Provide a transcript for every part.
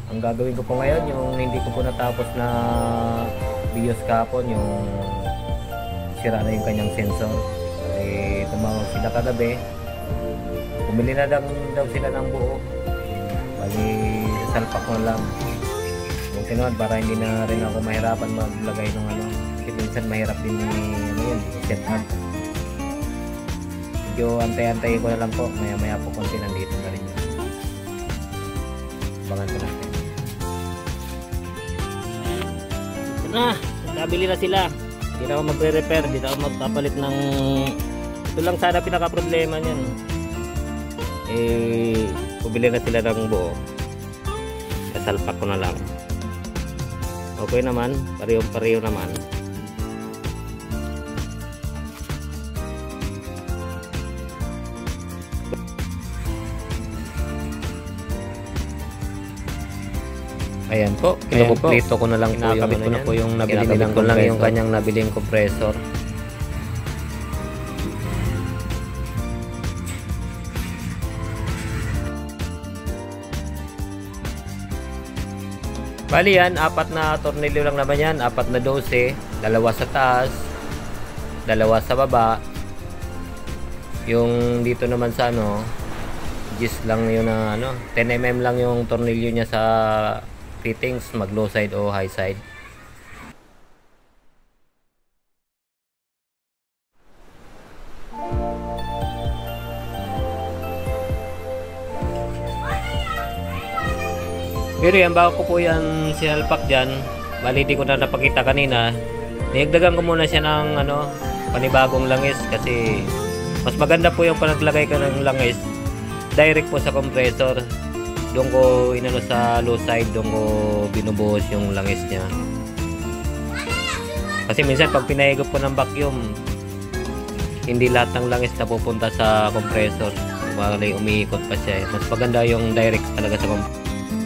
Ang gagawin ko po ngayon, yung hindi ko po natapos na videos kahapon, yung sira na yung kanyang sensor. Tumawag sila kagabi, bumili na daw sila ng buo. Bali, sasalpak ko lang yung tinuan para hindi na rin ako mahirapan maglagay ng ano, kasi minsan mahirap din set up. Medyo antay-antay ko na lang po, maya po konti nandito na rin yun. Abangan ko natin. Ito na, nabili na sila. Hindi na ako magre-repair, hindi na ako magpapalit ng... Ito lang sana pinaka problema niyan. Pabili na sila ng buo. Kasalpak ko na lang. Okay naman, pareho naman. Ayan po, kinukumpleto ko na lang po yung ano po yung nabili nilang lang yung kanyang nabiling compressor. Bali yan, 4 na tornilyo lang naman yan, 4 na 12, 2 sa taas, 2 sa baba. Yung dito naman sa ano, gis lang yun na ano, 10mm lang yung tornilyo niya sa fittings, mag low side o high side. Pero yan, bago ko po yan sinalpak dyan, bali di ko na napakita kanina, niyagdagan ko muna siya ng ano, panibagong langis, kasi mas maganda po yung panaglagay ka ng langis direct po sa compressor. Doon ko inano sa low side, doon ko binubuhos yung langis niya. Kasi minsan pag pinahigop po ng vacuum, hindi lahat ng langis na pupunta sa compressor, bali umiikot pa siya. Mas maganda yung direct talaga sa compressor.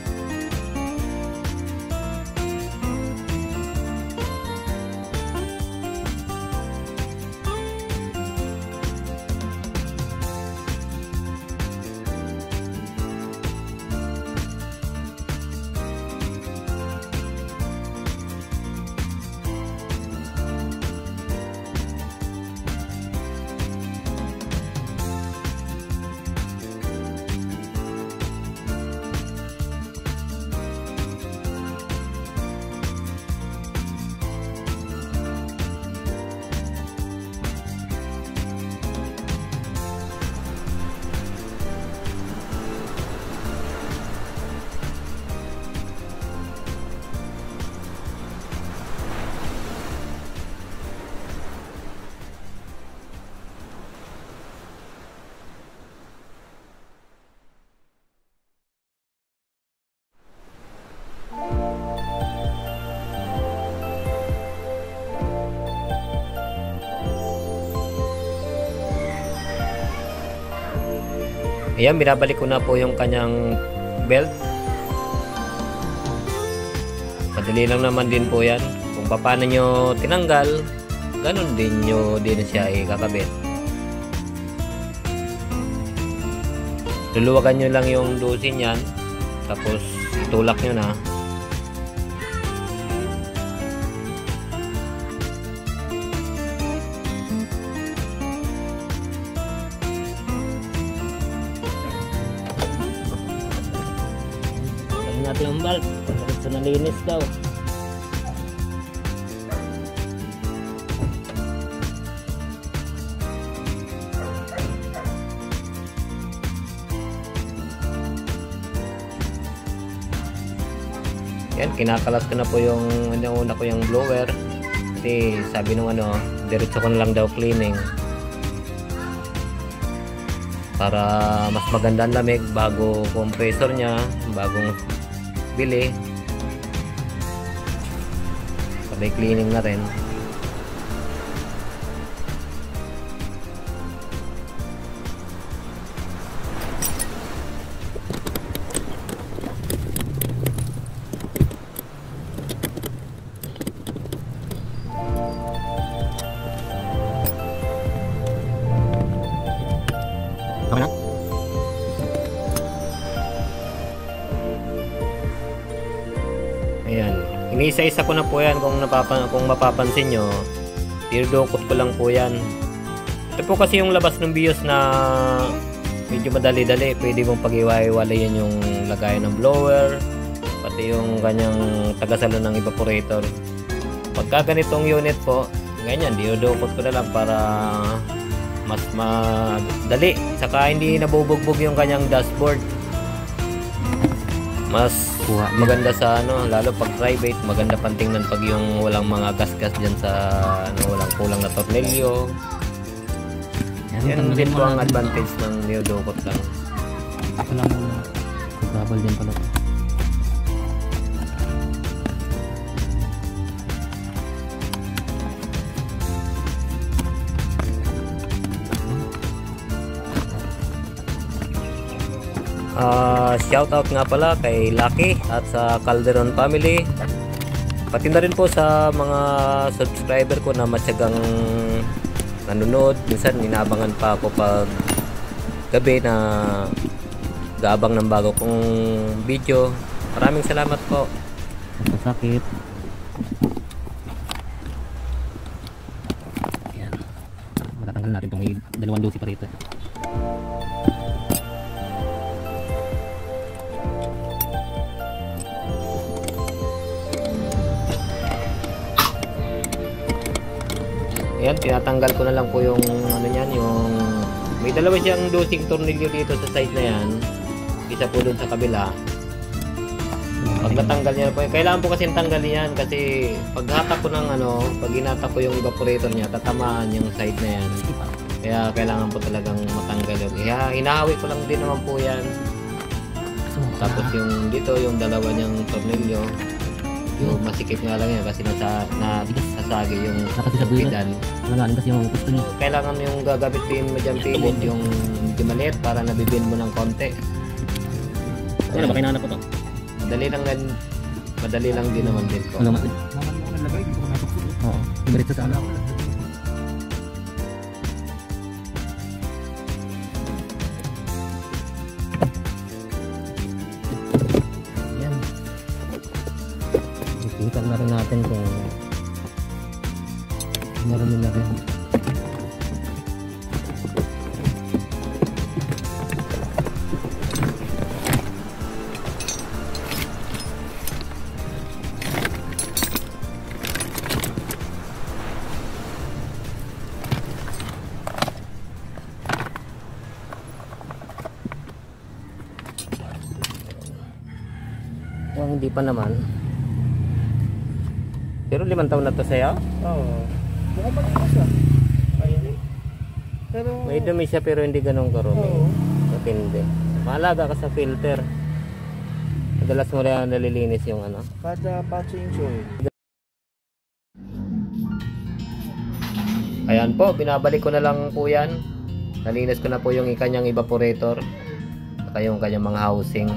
Ayan, binabalik ko na po yung kanyang belt. Madali lang naman din po yan. Kung paano nyo tinanggal, ganun din nyo din siya ikakabit. Luluwagan nyo lang yung dusin yan, tapos itulak nyo na. Natin yung valve, ito nalinis daw. Yan, kinakalas ko na po yung una ko yung blower, kasi sabi nung ano, diretso ko na lang daw cleaning para mas maganda ang lamig bago compressor niya, bagong bili, sabay cleaning na rin. Okay na? Ayan. Iniisa-isa ko na po yan kung mapapansin nyo. Dinudukot ko lang po yan. Ito po kasi yung labas ng BIOS na medyo madali-dali. Pwede mong pag-iwa-iwalayan yung lagayan ng blower, pati yung kanyang tagasalo ng evaporator. Pagka ganitong unit po, ganyan, dinudukot ko na lang para mas madali. Saka hindi nabubugbog yung kanyang dashboard. Mas maganda sa lalo pag private, maganda pantingnan pag yung walang mga gas-gas dyan sa walang kulang na tornilyo. Yan din po ang advantage ng dinudukot lang. Ako lang muna. Double din pala. Shout out nga pala kay Lucky at sa Calderon family, pati na rin po sa mga subscriber ko na matyagang nanonood. Minsan inabangan pa ako pag gabi na gaabang ng bago kong video. Maraming salamat po. Sakit. Ayan. Matatanggal natin itong may dalawang dosi pa rito. Ayan, tinatanggal ko na lang po yung niyan, yung may dalawa siyang dosing tornilyo dito sa side na yan. Isa po doon sa kabila. Pag natanggal niya po, kailangan po kasi tanggalin yan kasi pag hatak ko ng pag hinatak ko yung evaporator niya, tatamaan yung side na yan. Kaya kailangan po talagang matanggal yun. Kaya hinahawi ko lang din naman po yan. Tapos yung dito, yung dalawa niyang tornilyo, yung masikip nga lang yan kasi nasasagi yung pedal. Nalalim kasi yung gusto niyo. Kailangan yung gagabitin mo dyan pilit yung medyo maliit para nabibin mo ng konti. Ano ba, kailangan po to? Madali lang din naman din po. Ano naman? Oo, ibarit sa ano. Yan. Ipitan na rin natin kung meron na rin. Hindi pa naman. Pero 5 taon na to sa'yo? Oo. Mukha pa rin siya. Ayun. Pero May dumi siya pero hindi ganun karumi. Oo. Matindi. Mahalaga ka sa filter. Madalas mo rin nalilinis yung kada pa-change oil. Ayan po, binabalik ko na lang po yan. Nalinis ko na po yung kanyang evaporator. Saka yung kanyang mga housing.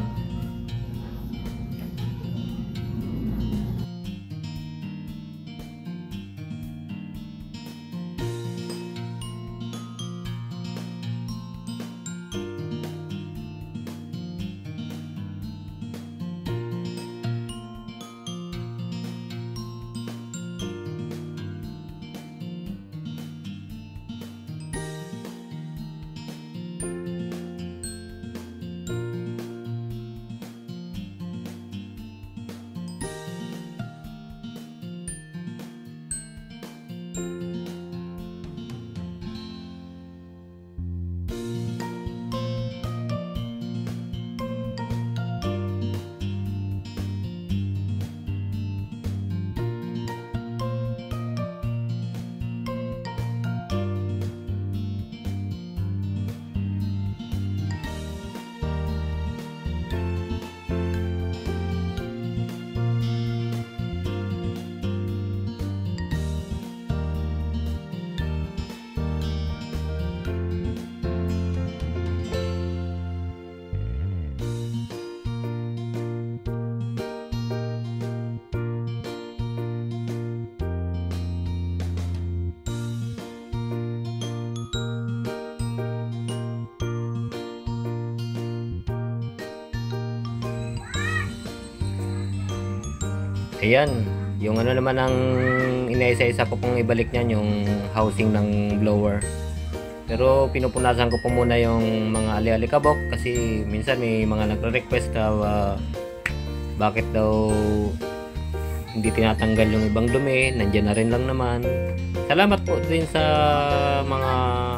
Ayan, yung ano naman ang inaisa-isa ko pong ibalik niyan, yung housing ng blower. Pero pinupunasan ko po muna yung mga ali-alikabok kasi minsan may mga nagre-request na bakit daw hindi tinatanggal yung ibang dumi, nandiyan na rin lang naman. Salamat po din sa mga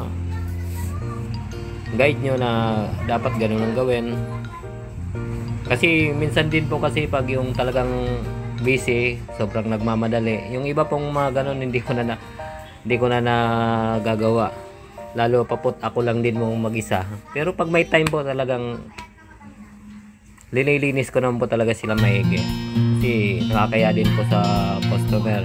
guide nyo na dapat ganun ang gawin. Kasi minsan din po kasi pag yung talagang busy, sobrang nagmamadali. Yung iba pong mga ganun hindi ko na nagagawa. Lalo paput ako lang din mong mag-isa. Pero pag may time po talagang linilinis ko naman po talaga sila maigi. Kasi nakakaya din po sa customer.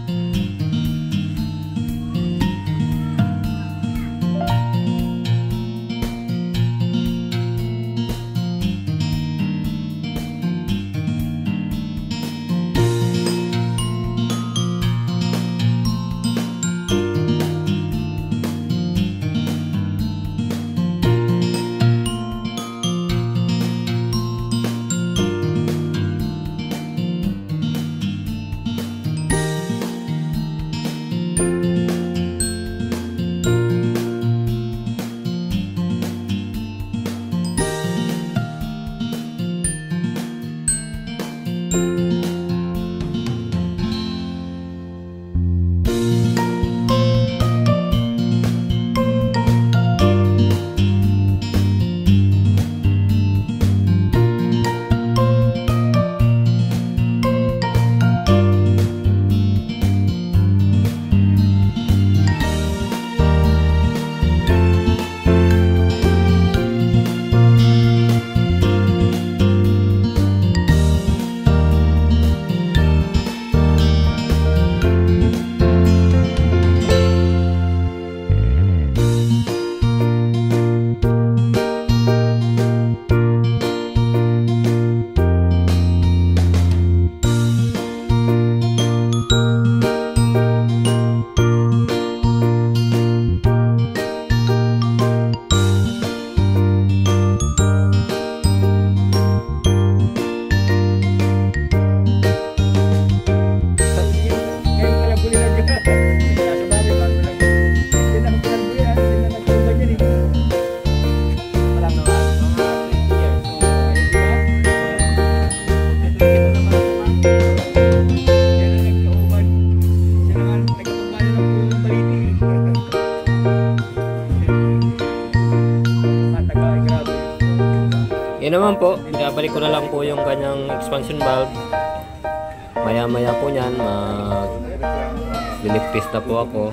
Yan naman po, ibabalik ko na lang po yung kanyang expansion valve. Maya-maya po niyan, mag-lift na po ako.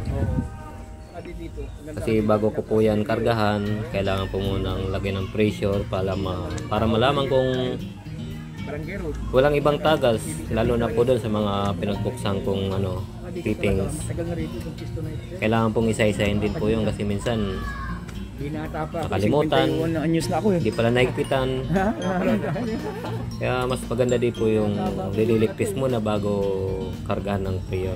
Kasi bago ko po yan kargahan, kailangan po munang lagyan ng pressure para malaman kung walang ibang tagas, lalo na po doon sa mga pinagbuksan kong fittings. Kailangan pong isa-isahin din po yun kasi minsan nakalimutan, hindi pala naigpitan. Kaya mas maganda din po yung lililigpis muna bago kargahan ng prayer.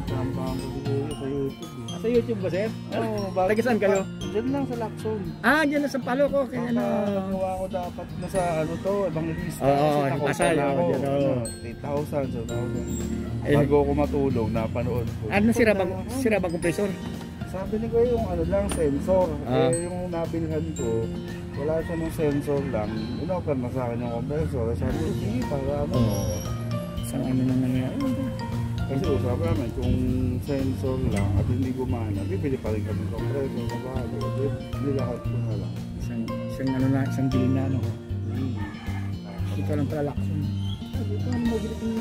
Sa YouTube ba, sir? Oo, bakit saan kayo? Diyan lang sa Lacson. Diyan na sa Palo ko. Kaya Nakuha ko dapat na sa evangelista. Oo, pasal ako. 8,000. 8,000. Bago ako matulog, napanood ko. Sira ba kompresor? Sabi ni ko yung sensor. Yung nabilhan ko, wala siya ng sensor lang. Inoper na sa akin yung compressor. Sabi ko, sige, para Saan nang nangyari? Kasi usapan namin, kung sensor lang at hindi gumana, bibili pa rin kami ng compressor na bago. Nilahat ko na lang. Isang bilin na Ito lang pala Lacson. Sabi ko, mabili ko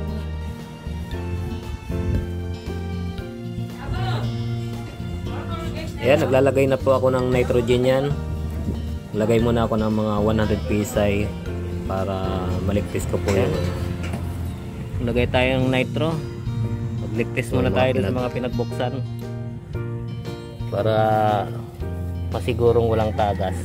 Ayan, naglalagay na po ako ng nitrogen yan. Lagay muna ako ng mga 100 PSI para maligpis ko po yan. Lagay tayo ng nitro. Magligpis muna tayo sa mga pinagbuksan para masigurong walang tagas.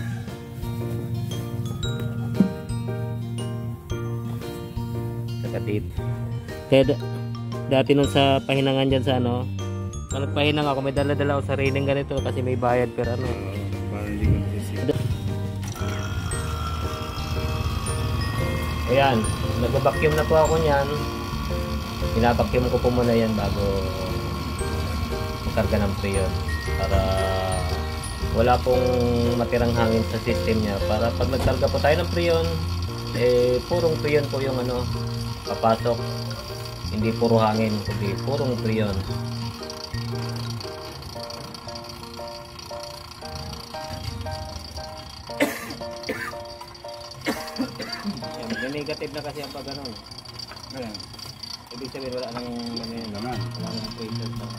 Saka dito. Kaya dati nun sa pahinangan dyan sa nagpahinang ako, may dala-dala ako sa railing ganito kasi may bayad pero parang hindi ko naisip. Ayan, nag-vacuum na po ako niyan. Binabacuum ko po muna yan bago magkarga ng preyon para wala pong matirang hangin sa system niya, para pag nagkarga po tayo ng preyon, purong preyon po yung papasok, hindi puro hangin kundi purong preyon. Yan, negative na kasi ang pag ano. Ayan. Ibig sabihin wala nang Laman. wala nang pressure sa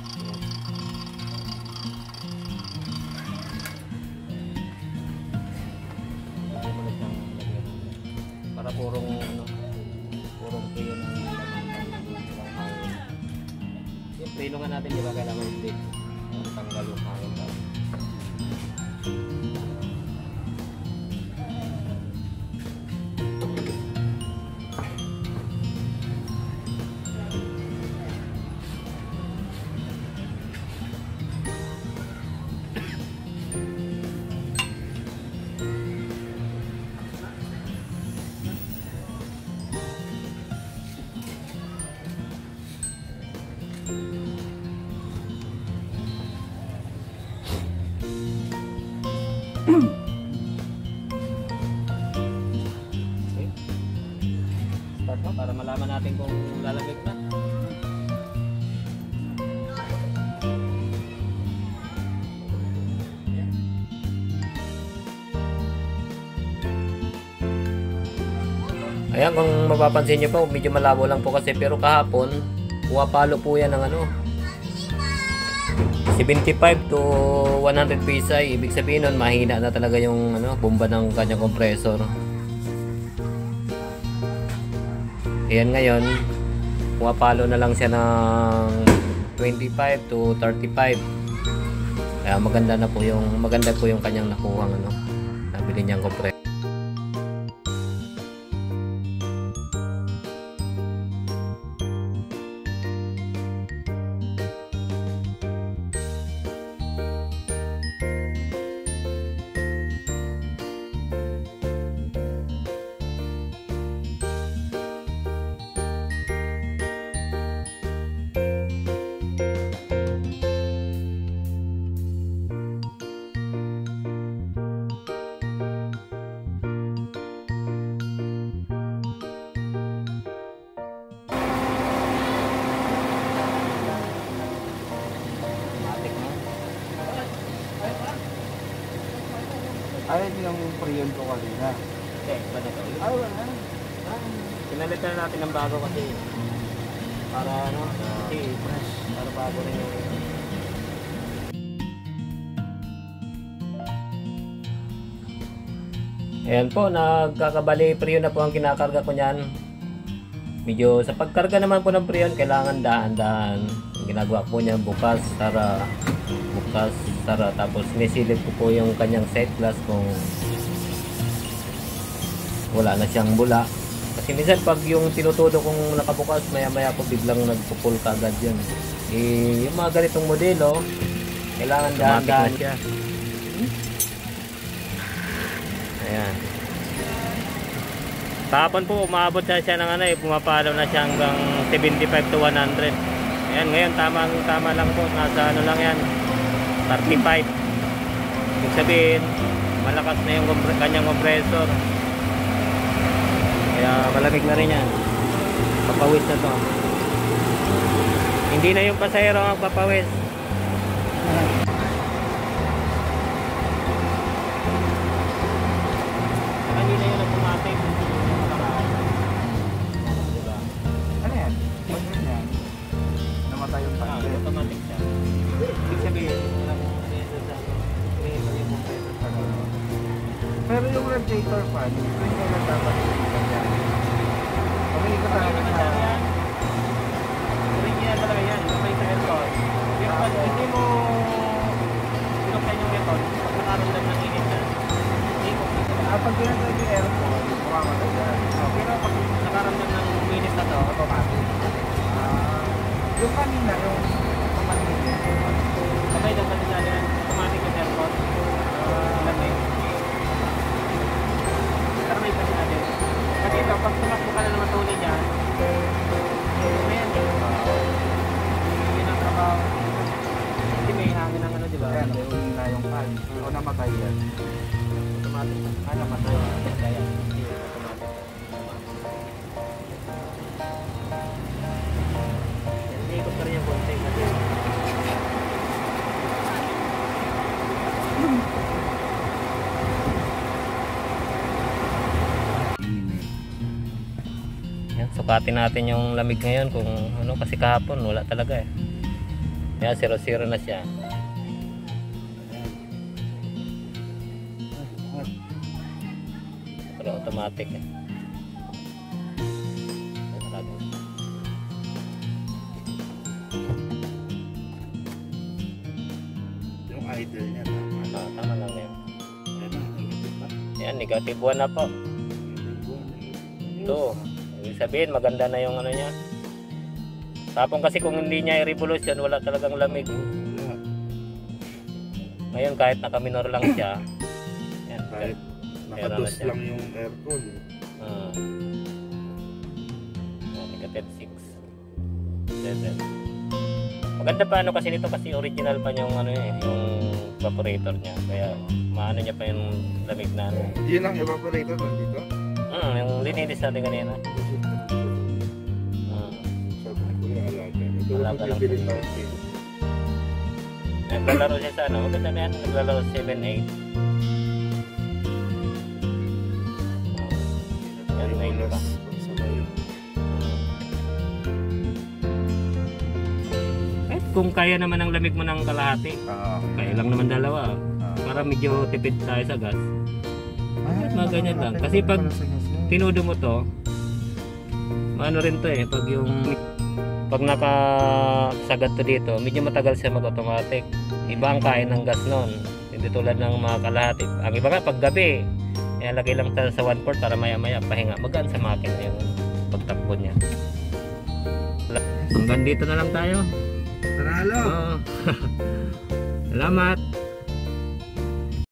para purong purong preyon ang walang hangin. Yung preno nga natin, di ba, kailangan i-split tanggal yung hangin ba? Okay. Start mo para malaman natin kung lalamig na. Ayan, kung mapapansin nyo po, medyo malabo lang po kasi, pero kahapon pumapalo po yan ng 75 to 100 PSI. Ibig sabihin nun, mahina na talaga yung bomba ng kanyang compressor. Ayan, ngayon pumapalo na lang siya ng 25 to 35. Kaya maganda po yung kanyang nakuhang nabili niyang compressor. Ayun yung preyon ko kanina. Okay, ba na ito? Ah, wala. Pinalit na natin ng bago kasi para kasi fresh, para bago rin yung ayan po, nagkakabali preyon na po ang kinakarga ko niyan. Medyo sa pagkarga naman po ng preyon, kailangan dahan-dahan. Ang ginagawa po niyan, bukas, sara, tapos nisilip ko po yung kanyang set glass kung wala na siyang bula. Kasi minsan pag yung tinutudo kong nakabukas, maya-maya po biglang nagpupul kagad yun. Yung mga ganitong modelo, kailangan dahan-dahan siya. Ayan. Kahapon po umabot na siya ng pumapalo na siya hanggang 75 to 100. Ayan, ngayon tama lang po, nasa lang yan, 35. Ibig sabihin, malakas na yung kanyang compressor. Kaya malamig na rin yan. Papawis na to. Hindi na yung pasahero ang papawis. Hindi na yung automatic. Diba? Ano yan? Pag ganyan, namatay yung tanke. Automatic siya. Ibig sabihin, walang compressor sa yung compressor sa Pero yung radiator fan, hindi nyo lang dapat iikat yan. Pag-iikat talaga sa... Original talaga yan, may sa aircon. Pero pag hindi mo pinuksan yung aircon, pag nakaramdam ng init na, hindi ko Pag ginagay yung aircon, kumamatay yan. pero pag nakaramdam ng init na to, automatic. Yung kanina, yung pamaninin, Sabay daw kasi yan, automatic yung aircon. Ilagay. Pero may pag tumakbo ka na naman tuloy dyan, ayan, yun ang trabaho. Hindi may hangin ng ano, di ba? Ayan, may huli na yung pan. O namatay yan. Automatic. Ano, matay. Kaya, hindi, automatic. Hindi, ikot ka rin yung konti kasi. Yan, sukatin natin yung lamig ngayon kung ano, kasi kahapon wala talaga eh. Yan, 0-0 na siya. Pero automatic eh. Yung idle niya, tama. Tama lang yan. Ayan ang negative ba? Yan, negative 1 na po. Ito, ibig sabihin maganda na yung ano niya. Tapos kasi kung hindi niya i-revolution, wala talagang lamig. Wala. Ngayon kahit naka-minor lang siya. Yan, Kahit meron na nakados siya. lang yung aircon. Yan, negative 6. 7. Maganda pa ano kasi nito kasi original pa yung ano eh, yung evaporator niya. Kaya maano niya pa yung lamig na ano. Yun ang evaporator nandito. Yung lininis natin kanina. Sabi ni Kuya Alaga. Ito lang Alaga lang. bibili natin. Naglalaro siya sa ano, maganda na yan, naglalaro 7-8. Yan, Yung 9 pa. oras, pagsabay. Eh, kung kaya naman ang lamig mo ng kalahati, kaya lang naman dalawa. Para medyo tipid tayo sa gas. Mga ganyan lang. Kasi pag tinudo mo to, ano rin to eh, pag nakasagad to dito, medyo matagal siya mag-automatic. Iba ang kain ng gas nun. Hindi tulad ng mga kalahati. Ang iba nga, pag gabi, ilalagay lang sa 1 quart para maya-maya pahinga. Magaan sa makina yung pagtakbo niya. Hanggang dito na lang tayo. Panalo! Oo. Salamat!